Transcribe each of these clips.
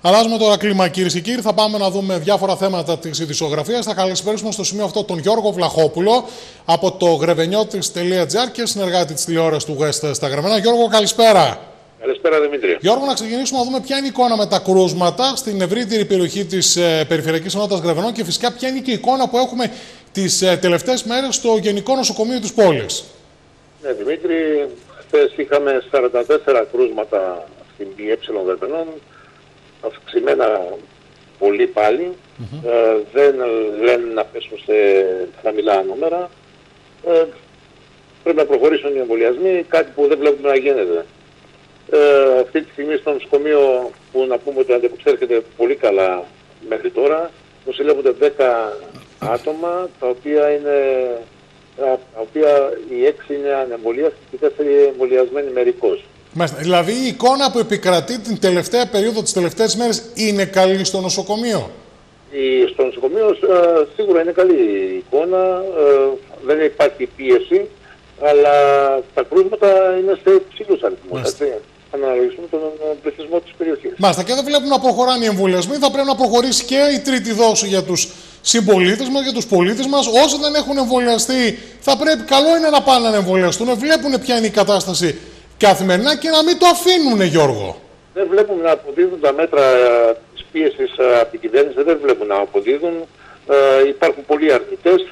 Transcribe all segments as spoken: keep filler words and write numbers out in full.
Αλλάζουμε τώρα κλίμα, κυρίες και κύριοι. Θα πάμε να δούμε διάφορα θέματα της ειδησιογραφίας. Θα καλησπέρισουμε στο σημείο αυτό τον Γιώργο Βλαχόπουλο από το γρεβενιώτης τελεία τζι άρ και συνεργάτη της τηλεόρασης του West στα Γρεβενά. Γιώργο, καλησπέρα. Καλησπέρα, Δημήτρη. Γιώργο, να ξεκινήσουμε να δούμε ποια είναι η εικόνα με τα κρούσματα στην ευρύτερη περιοχή της ε, Περιφερειακής Ενότητας Γρεβενών και φυσικά ποια είναι και η εικόνα που έχουμε τις ε, τελευταίες μέρες στο Γενικό Νοσοκομείο της πόλης. Ναι, Δημήτρη, χθες είχαμε σαράντα τέσσερα κρούσματα στην ΠΕ Γρεβενών, αυξημένα πολύ πάλι. Mm-hmm. ε, δεν λένε να πέσουν σε χαμηλά νούμερα. Ε, πρέπει να προχωρήσουν οι εμβολιασμοί, κάτι που δεν βλέπουμε να γίνεται. Ε, αυτή τη στιγμή στο νοσοκομείο, που να πούμε ότι αντεπεξέρχεται πολύ καλά μέχρι τώρα, νοσηλεύονται δέκα άτομα, τα οποία είναι, τα οποία οι έξι είναι ανεμβολίαστοι και οι τέσσερις εμβολιασμένοι μερικώς. Μάλιστα. Δηλαδή η εικόνα που επικρατεί την τελευταία περίοδο, τις τελευταίες μέρες, είναι καλή στο νοσοκομείο? Η, στο νοσοκομείο ε, σίγουρα είναι καλή η εικόνα, ε, δεν υπάρχει πίεση, αλλά τα κρούσματα είναι σε υψηλούς αριθμούς. Αν αναλογιστούμε τον πληθυσμό της περιοχής. Μάλιστα, και δεν βλέπουμε να προχωράνε οι εμβολιασμοί. Θα πρέπει να προχωρήσει και η τρίτη δόση για τους συμπολίτες μας, για τους πολίτες μας. Όσοι δεν έχουν εμβολιαστεί, θα πρέπει, καλό είναι να πάνε να εμβολιαστούν, βλέπουν ποια είναι η κατάσταση καθημερινά και να μην το αφήνουν, Γιώργο. Δεν βλέπουμε να αποδίδουν τα μέτρα της πίεσης από την κυβέρνηση, δεν βλέπουν να αποδίδουν. Ε, υπάρχουν πολλοί αρνητές.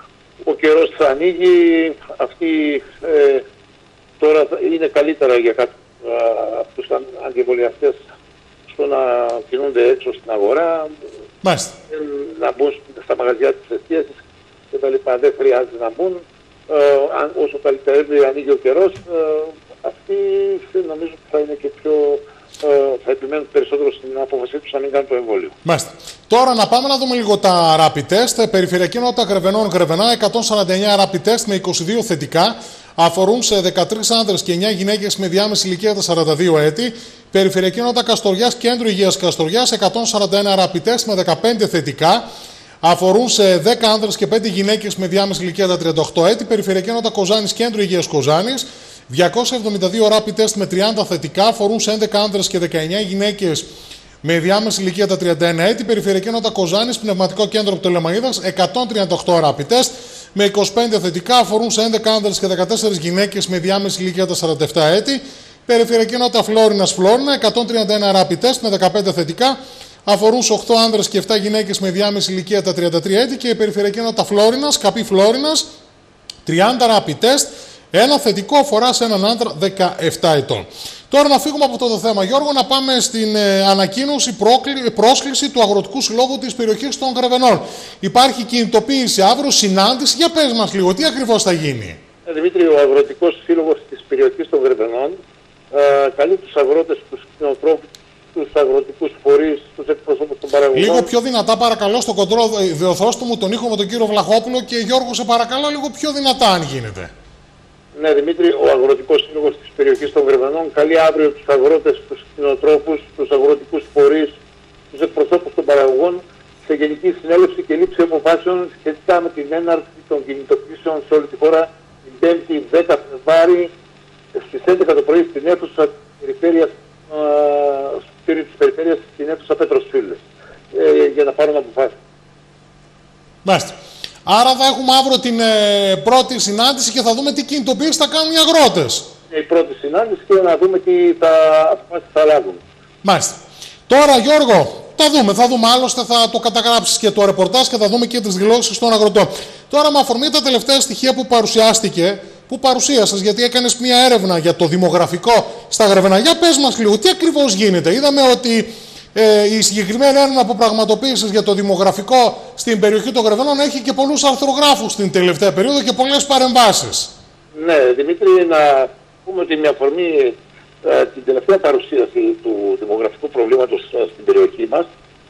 Ο καιρός θα ανοίγει. Αυτοί ε, τώρα είναι καλύτερα για κάποιους από τους αντιεμβολιαστές στο να κινούνται έξω στην αγορά, Μάλιστα. να μπουν στα μαγαζιά της εστίασης και τα λοιπά. Δεν χρειάζεται να μπουν. Ε, όσο καλυτερεύει ανοίγει ο καιρός, ε, αυτοί νομίζω ότι θα είναι και πιο... Ε, θα επιμένουν περισσότερο στην απόφασή τους να μην κάνουν το εμβόλιο. Μάλιστα. Τώρα να πάμε να δούμε λίγο τα rapid test. Περιφερειακή Ενότητα Γρεβενών Γρεβενά, εκατόν σαράντα εννέα rapid test με είκοσι δύο θετικά. Αφορούν σε δεκατρείς άνδρες και εννέα γυναίκες με διάμεση ηλικία τα σαράντα δύο έτη. Περιφερειακή Ενότητα Καστοριάς, Κέντρο Υγείας Καστοριάς, εκατόν σαράντα ένα rapid test με δεκαπέντε θετικά. Αφορούν σε δέκα άνδρες και πέντε γυναίκες με διάμεση ηλικία τα τριάντα οκτώ έτη. Περιφερειακή Ενότητα Κοζάνης, Κέντρο Υγείας Κοζάνης. διακόσια εβδομήντα δύο rapid test με τριάντα θετικά. Αφορούν σε έντεκα άνδρες και δεκαεννέα γυναίκες με διάμεση ηλικία τα τριάντα ένα έτη. Περιφερειακή Ενότητα Κοζάνης, Πνευματικό Κέντρο Πτολεμαΐδας, εκατόν τριάντα οκτώ rapid test με είκοσι πέντε θετικά. Αφορούν σε έντεκα άνδρες και δεκατέσσερις γυναίκες με διάμεση ηλικία τα σαράντα επτά έτη. Περιφερειακή Ενότητα Φλόρινας Φλόρινα, εκατόν τριάντα ένα rapid test με δεκαπέντε θετικά. Αφορούν σε οκτώ άνδρες και επτά γυναίκες με διάμεση ηλικία τα τριάντα τρία έτη. Και η Περιφερειακή Ενότητα Φλόρινας, Καπή Φλόρινας, τριάντα rapid test. Ένα θετικό αφορά σε έναν άντρα δεκαεπτά ετών. Τώρα να φύγουμε από αυτό το θέμα, Γιώργο, να πάμε στην ε, ανακοίνωση πρόκλη, πρόσκληση του Αγροτικού Συλλόγου της περιοχής των Γρεβενών. Υπάρχει κινητοποίηση αύριο, συνάντηση. Για πες μας λίγο, τι ακριβώς θα γίνει? Ε, Δημήτρη, ο Αγροτικός Σύλλογος της περιοχής των Γρεβενών ε, καλεί τους αγρότες, τους κτηνοτρόφους, τους αγροτικούς φορείς, τους εκπροσώπους των παραγωγών. Λίγο πιο δυνατά, παρακαλώ, στο κοντρό, διορθώστε μου τον ήχο με τον κύριο Βλαχόπουλο και Γιώργο, σε παρακαλώ, λίγο πιο δυνατά, αν γίνεται. Ναι, Δημήτρη, ο Αγροτικός Σύλλογος της περιοχής των Γρεβενών καλεί αύριο τους αγρότες, τους κτηνοτρόφους, τους αγροτικούς φορείς, τους εκπροσώπους των παραγωγών σε γενική συνέλευση και λήψη αποφάσεων σχετικά με την έναρξη των κινητοποιήσεων σε όλη τη χώρα την πέμπτη δέκα Φλεβάρη στις έντεκα το πρωί στην αίθουσα περιφέρειας, ε, της περιφέρειας στην αίθουσα Πέτρος Φίλες, ε, για να πάρουν αποφάσεις. Μάλιστα. Άρα θα έχουμε αύριο την ε, πρώτη συνάντηση και θα δούμε τι κινητοποίηση θα κάνουν οι αγρότες. Η πρώτη συνάντηση και να δούμε τι θα, θα λάβουν. Μάλιστα. Τώρα, Γιώργο, θα δούμε, θα δούμε. Άλλωστε θα το καταγράψεις και το ρεπορτάζ και θα δούμε και τις δηλώσεις των αγροτών. Τώρα, με αφορμή τα τελευταία στοιχεία που παρουσιάστηκε, που παρουσίασες, γιατί έκανες μια έρευνα για το δημογραφικό στα Γρεβενά. Για πες μας λίγο, τι ακριβώς γίνεται? Είδαμε ότι Ε, η συγκεκριμένη έρευνα που πραγματοποίησες για το δημογραφικό στην περιοχή των Γρεβενών έχει και πολλούς αρθρογράφους στην τελευταία περίοδο και πολλές παρεμβάσεις. Ναι, Δημήτρη, να πούμε ότι με αφορμή ε, την τελευταία παρουσίαση του δημογραφικού προβλήματος ε, στην περιοχή μας,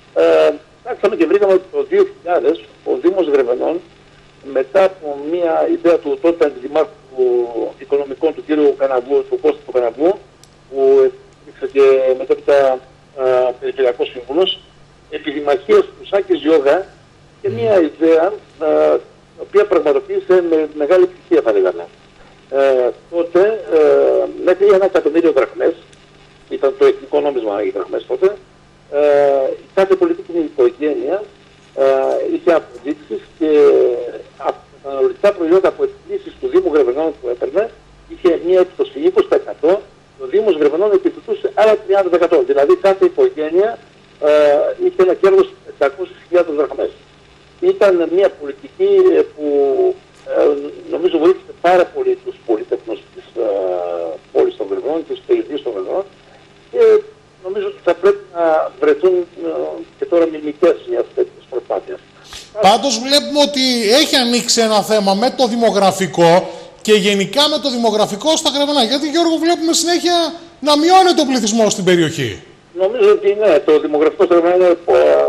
ε, και βρήκαμε ότι το δύο χιλιάδες ο Δήμος Γρεβενών, μετά από μια ιδέα του τότε αντιδημάρχου οικονομικών του κ. Καναβού, του Κώστα του Καναβού, που υπήρξε και μετέπειτα Uh, περιφερειακός σύμβουλος, επιδημαρχίας του Σάκης Γιώγα και μια ιδέα uh, η οποία πραγματοποίησε με μεγάλη επιτυχία, θα λέγαμε. Uh, τότε uh, μέχρι ένα εκατομμύριο δραχμές, ήταν το εθνικό νόμισμα οι δραχμές τότε, ε, κάθε πολιτική οικογένεια ε, είχε αποδείξεις και από τα αναλογικά προϊόντα από επιχειρήσεις του Δήμου Γρεβενών που έπαιρνε είχε μια έκπτωση είκοσι τοις εκατό, ο Δήμος Γρεβενών επιθετούσε άλλα τριάντα τοις εκατό. Δηλαδή κάθε οικογένεια ε, είχε ένα κέρδος εξακόσιες χιλιάδες δραχμές. Ήταν μια πολιτική που ε, νομίζω βοήθησε πάρα πολύ τους πολίτες της ε, πόλης των Γρεβενών, της περιοχής των Γρεβενών, και νομίζω ότι θα πρέπει να βρεθούν ε, και τώρα μιμικές μιας τέτοιας προσπάθειας. Πάντως βλέπουμε ότι έχει ανοίξει ένα θέμα με το δημογραφικό και γενικά με το δημογραφικό στα Γρεβενά. Γιατί, Γιώργο, βλέπουμε συνέχεια να μειώνεται ο πληθυσμός στην περιοχή. Νομίζω ότι ναι, το δημογραφικό στα Γρεβενά είναι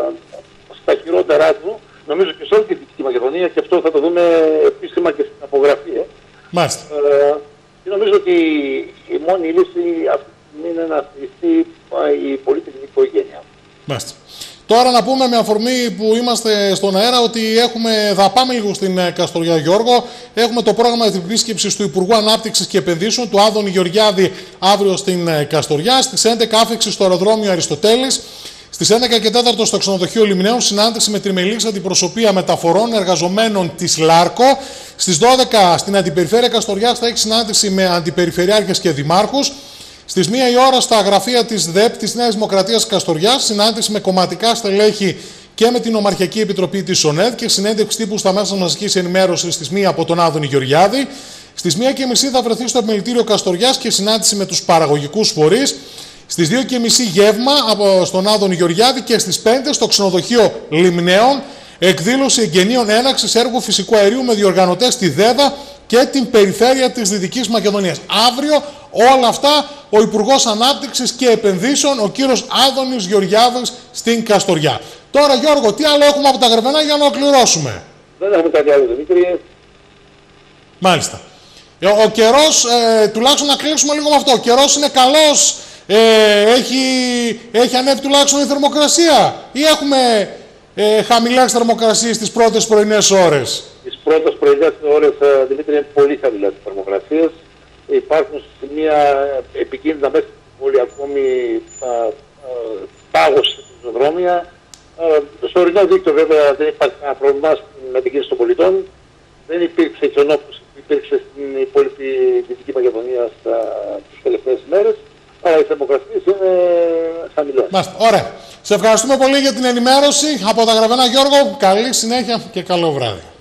στα χειρότερά του. Νομίζω και σε όλη τη Δυτική Μακεδονία, και αυτό θα το δούμε επίσημα και στην απογραφή. Ε. Μάλιστα. Ε, και νομίζω ότι η μόνη λύση αυτή είναι να στηριχθεί η πολύτιμη οικογένεια. Μάλιστα. Τώρα να πούμε, με αφορμή που είμαστε στον αέρα, ότι έχουμε, θα πάμε λίγο στην Καστοριά, Γιώργο. Έχουμε το πρόγραμμα της επίσκεψης του Υπουργού Ανάπτυξης και Επενδύσεων, του Άδωνη Γεωργιάδη, αύριο στην Καστοριά. Στις έντεκα άφηξη στο αεροδρόμιο Αριστοτέλης. Στις έντεκα και τέσσερα στο ξενοδοχείο Λιμναίων, συνάντηση με τριμελής αντιπροσωπεία μεταφορών εργαζομένων της ΛΑΡΚΟ. Στις δώδεκα στην Αντιπεριφέρεια Καστοριάς θα έχει συνάντηση με αντιπεριφερειάρχες και δημάρχους. Στις μία η ώρα στα γραφεία της ΔΕΠ της Νέας Δημοκρατίας Καστοριάς, συνάντηση με κομματικά στελέχη και με την Ομαρχιακή Επιτροπή της ΟΝΕΔ και συνέντευξη τύπου στα μέσα μαζικής ενημέρωσης στις μία από τον Άδωνη Γεωργιάδη. Στις μία και μισή θα βρεθεί στο Επιμελητήριο Καστοριάς και συνάντηση με τους παραγωγικούς φορείς. Στις δύο και μισή γεύμα από στον Άδωνη Γεωργιάδη και στις πέντε στο ξενοδοχείο Λιμναίων εκδήλωση εγγενείων έναξης έργου φυσικού αερίου με διοργανωτές τη ΔΕΔΑ και την περιφέρεια της Δυτικής Μακεδονίας. Αύριο όλα αυτά ο Υπουργός Ανάπτυξης και Επενδύσεων, ο κύριος Άδωνης Γεωργιάδης, στην Καστοριά. Τώρα, Γιώργο, τι άλλο έχουμε από τα Γρεβενά για να ολοκληρώσουμε? Δεν έχουμε κάτι άλλο, Δημήτρη. Μάλιστα. Ο καιρός, ε, τουλάχιστον να κλείσουμε λίγο με αυτό. Ο καιρός είναι καλός, ε, έχει, έχει ανέβει τουλάχιστον η θερμοκρασία, ή έχουμε ε, χαμηλές θερμοκρασίες τις πρώτες πρωινές ώρες? Τις πρώτες πρωινές ώρες, Δημήτρη, είναι πολύ χαμηλές τις θερμοκρασίες. Υπάρχουν σημεία επικίνδυνα μέσα στην πόλη, ακόμη πάγωση στην πεζοδρόμια. Στο ορεινό δίκτυο βέβαια δεν υπάρχει κανένα πρόβλημα με την κίνηση των πολιτών. Δεν υπήρξε χιονόπτωση που υπήρξε στην υπόλοιπη Δυτική Μακεδονία τις τελευταίες ημέρες. Αλλά οι θερμοκρασίες είναι χαμηλές. Μάλιστα. Ωραία. Σε ευχαριστούμε πολύ για την ενημέρωση από τα Γρεβενά, Γιώργο. Καλή συνέχεια και καλό βράδυ.